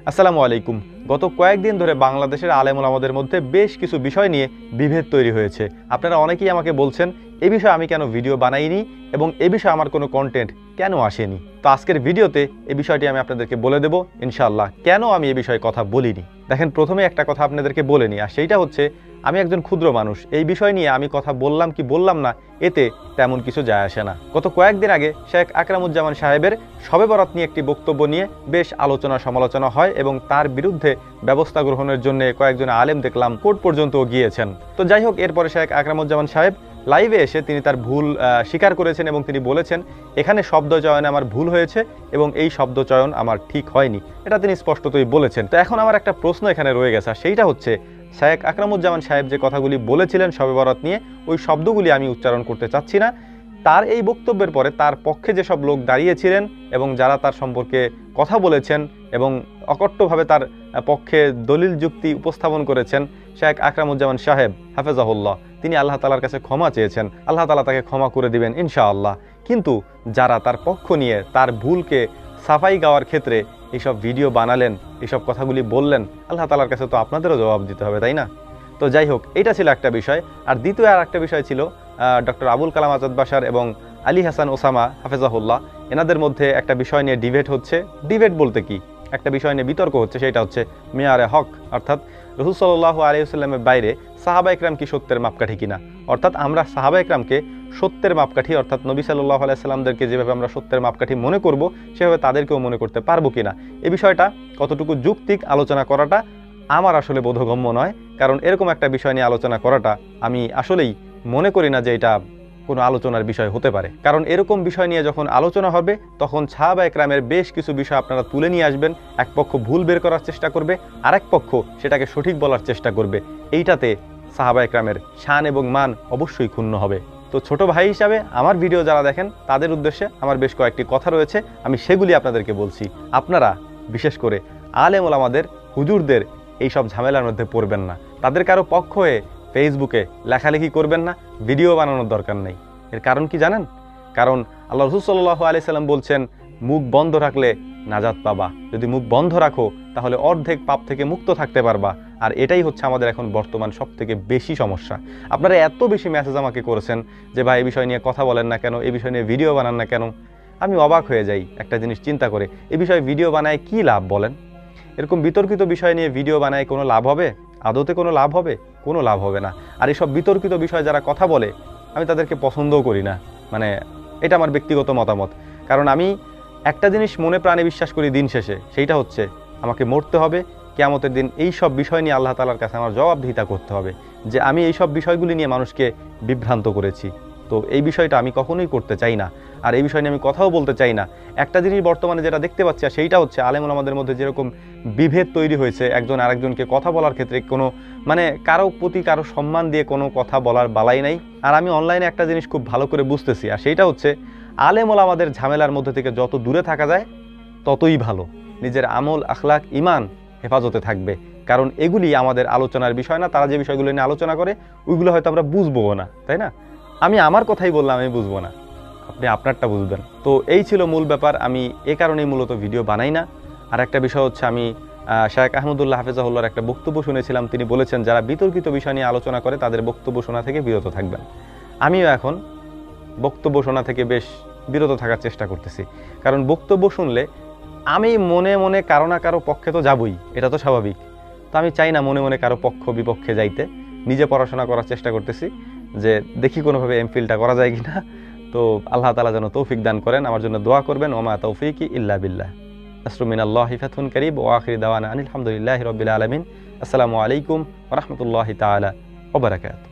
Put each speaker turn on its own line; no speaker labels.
আসসালামু আলাইকুম। গত কয়েকদিন ধরে বাংলাদেশের আলেম ওলামাদের মধ্যে বেশ কিছু বিষয় নিয়ে বিভেদ তৈরি হয়েছে। আপনারা অনেকেই আমাকে বলছেন এ বিষয়ে আমি কেন ভিডিও বানাইনি এবং এ বিষয়ে আমার কোনো কন্টেন্ট কেন আসেনি। তো আজকের ভিডিওতে এই বিষয়টি আমি আপনাদেরকে বলে দেব ইনশাআল্লাহ, কেন আমি এ বিষয়ে কথা বলিনি। দেখেন, প্রথমে একটা কথা আপনাদেরকে বলে নিই, আর সেইটা হচ্ছে আমি একজন ক্ষুদ্র মানুষ। এই বিষয় নিয়ে আমি কথা বললাম কি বললাম না, এতে তেমন কিছু যায় আসে না। গত কয়েকদিন আগে শেখ আকরামুজ্জামান সাহেবের শবে বরাত নিয়ে একটি বক্তব্য নিয়ে বেশ আলোচনা সমালোচনা হয় এবং তার বিরুদ্ধে ব্যবস্থা গ্রহণের জন্য কয়েকজন আলেম দেখলাম কোর্ট পর্যন্ত গিয়েছেন। তো যাই হোক, এরপরে শেখ আকরামুজ্জামান সাহেব লাইভে এসে তিনি তার ভুল স্বীকার করেছেন এবং তিনি বলেছেন এখানে শব্দ চয়নে আমার ভুল হয়েছে এবং এই শব্দ চয়ন আমার ঠিক হয়নি, এটা তিনি স্পষ্টতই বলেছেন। তো এখন আমার একটা প্রশ্ন এখানে রয়ে গেছে, সেইটা হচ্ছে শেখ আকরামুজ্জামান সাহেব যে কথাগুলি বলেছিলেন শবে বরাত নিয়ে, ওই শব্দগুলি আমি উচ্চারণ করতে চাচ্ছি না। তার এই বক্তব্যের পরে তার পক্ষে যেসব লোক দাঁড়িয়েছিলেন এবং যারা তার সম্পর্কে কথা বলেছেন এবং অকট্টভাবে তার পক্ষে দলিল যুক্তি উপস্থাপন করেছেন, শেখ আকরামুজ্জামান সাহেব হাফেজাহুল্লাহ তিনি আল্লাহ তালার কাছে ক্ষমা চেয়েছেন, আল্লাহ তালা তাকে ক্ষমা করে দিবেন ইনশাআল্লাহ। কিন্তু যারা তার পক্ষ নিয়ে তার ভুলকে সাফাই গাওয়ার ক্ষেত্রে এইসব ভিডিও বানালেন, এইসব কথাগুলি বললেন, আল্লাহ তালার কাছে তো আপনাদেরও জবাব দিতে হবে, তাই না? তো যাই হোক, এটা ছিল একটা বিষয়। আর দ্বিতীয় আর একটা বিষয় ছিল ডক্টর আবুল কালাম আজাদ বাশার এবং আলী হাসান ওসামা হাফেজাহুল্লাহ এনাদের মধ্যে একটা বিষয় নিয়ে ডিবেট হচ্ছে। ডিবেট বলতে কি, একটা বিষয় নিয়ে বিতর্ক হচ্ছে, সেটা হচ্ছে মেয়ারে হক, অর্থাৎ রাসূল সাল্লাল্লাহু আলাইহি ওয়াসাল্লামের বাইরে সাহাবা ইকরাম কি সত্যের মাপকাঠি কিনা। অর্থাৎ আমরা সাহাবা ইকরামকে সত্যের মাপকাঠি, অর্থাৎ নবী সাল্লাল্লাহু আলাইহি ওয়াসাল্লামদেরকে যেভাবে আমরা সত্যের মাপকাঠি মনে করব সেভাবে তাদেরকেও মনে করতে পারবো কিনা, এই বিষয়টা কতটুকু যৌক্তিক আলোচনা করাটা আমার আসলে বোধগম্য নয়। কারণ এরকম একটা বিষয় নিয়ে আলোচনা করাটা আমি আসলেই মনে করি না যে এটা কোনো আলোচনার বিষয় হতে পারে। কারণ এরকম বিষয় নিয়ে যখন আলোচনা হবে তখন সাহাবা ইকরামের বেশ কিছু বিষয় আপনারা তুলে নিয়ে আসবেন। এক পক্ষ ভুল বের করার চেষ্টা করবে, আরেক পক্ষ সেটাকে সঠিক বলার চেষ্টা করবে। এইটাতে সাহাবা ইকরামের শান এবং মান অবশ্যই ক্ষুণ্ণ হবে। তো ছোট ভাই হিসাবে আমার ভিডিও যারা দেখেন তাদের উদ্দেশ্যে আমার বেশ কয়েকটি কথা রয়েছে, আমি সেগুলি আপনাদেরকে বলছি। আপনারা বিশেষ করে আলেম ওলামাদের, হুজুরদের এইসব ঝামেলার মধ্যে পড়বেন না। তাদের কারো পক্ষ হয়ে ফেসবুকে লেখালেখি করবেন না, ভিডিও বানানোর দরকার নেই। এর কারণ কি জানেন? কারণ আল্লাহ রাসূল সাল্লাল্লাহু আলাইহি সাল্লাম বলছেন মুখ বন্ধ রাখলে নাজাত পাবা, যদি মুখ বন্ধ রাখো তাহলে অর্ধেক পাপ থেকে মুক্ত থাকতে পারবা। আর এটাই হচ্ছে আমাদের এখন বর্তমান সবথেকে বেশি সমস্যা। আপনারা এত বেশি মেসেজ আমাকে করেছেন যে ভাই এই বিষয় নিয়ে কথা বলেন না কেন, এই বিষয় নিয়ে ভিডিও বানান না কেন। আমি অবাক হয়ে যাই একটা জিনিস চিন্তা করে, এই বিষয়ে ভিডিও বানায় কি লাভ বলেন? এরকম বিতর্কিত বিষয় নিয়ে ভিডিও বানায় কোনো লাভ হবে? আদতে কোনো লাভ হবে? কোনো লাভ হবে না। আর এইসব বিতর্কিত বিষয় যারা কথা বলে আমি তাদেরকে পছন্দও করি না, মানে এটা আমার ব্যক্তিগত মতামত। কারণ আমি একটা জিনিস মনে প্রাণে বিশ্বাস করি দিন শেষে, সেইটা হচ্ছে আমাকে মরতে হবে, কিয়ামতের দিন এই সব বিষয় নিয়ে আল্লাহ তাআলার কাছে আমার জবাবদিহিতা করতে হবে যে আমি এই সব বিষয়গুলি নিয়ে মানুষকে বিভ্রান্ত করেছি। তো এই বিষয়টা আমি কখনোই করতে চাই না, আর এই বিষয় নিয়ে আমি কথাও বলতে চাই না। একটা জিনিস বর্তমানে যেটা দেখতে পাচ্ছি আর সেইটা হচ্ছে আলেম ওলামাদের মধ্যে যেরকম বিভেদ তৈরি হয়েছে, একজন আরেকজনকে কথা বলার ক্ষেত্রে কোনো মানে কারো প্রতি কারো সম্মান দিয়ে কোনো কথা বলার বালাই নাই। আর আমি অনলাইনে একটা জিনিস খুব ভালো করে বুঝতেছি, আর সেইটা হচ্ছে আলেম ওলামাদের ঝামেলার মধ্যে থেকে যত দূরে থাকা যায় ততই ভালো। নিজের আমল, আখলাক, ইমান হেফাজতে থাকবে। কারণ এগুলি আমাদের আলোচনার বিষয় না। তারা যে বিষয়গুলো নিয়ে আলোচনা করে ওইগুলো হয়তো আমরা বুঝবো না, তাই না? আমি আমার কথাই বললাম, আমি বুঝবো না, আপনি আপনারটা বুঝবেন। তো এই ছিল মূল ব্যাপার। আমি এ কারণেই মূলত ভিডিও বানাই না। আর একটা বিষয় হচ্ছে আমি শেখ আহমদুল্লাহ হাফেজাহুল্লাহর একটা বক্তব্য শুনেছিলাম, তিনি বলেছেন যারা বিতর্কিত বিষয় নিয়ে আলোচনা করে তাদের বক্তব্য শোনা থেকে বিরত থাকবেন। আমিও এখন বক্তব্য শোনা থেকে বেশ বিরত থাকার চেষ্টা করতেছি। কারণ বক্তব্য শুনলে আমি মনে মনে কারো না কারো পক্ষে তো যাবই, এটা তো স্বাভাবিক। তো আমি চাই না মনে মনে কারো পক্ষ বিপক্ষে যাইতে। নিজে পড়াশোনা করার চেষ্টা করতেছি যে দেখি কোনোভাবে এমফিলটা করা যায় কিনা। তো আল্লাহ তাআলা যেন তৌফিক দান করেন, আমার জন্য দোয়া করবেন। ওমা তৌফিকি ইল্লা বিল্লাহ। নাসরুম মিনাল্লাহি ফাতহুন কারীব ওয়া আখিরু দাওয়ানা আনিল হামদুলিল্লাহি রাব্বিল আলামিন। আসসালামু আলাইকুম ওয়া রাহমাতুল্লাহি তাআলা ওয়া বারাকাতুহু।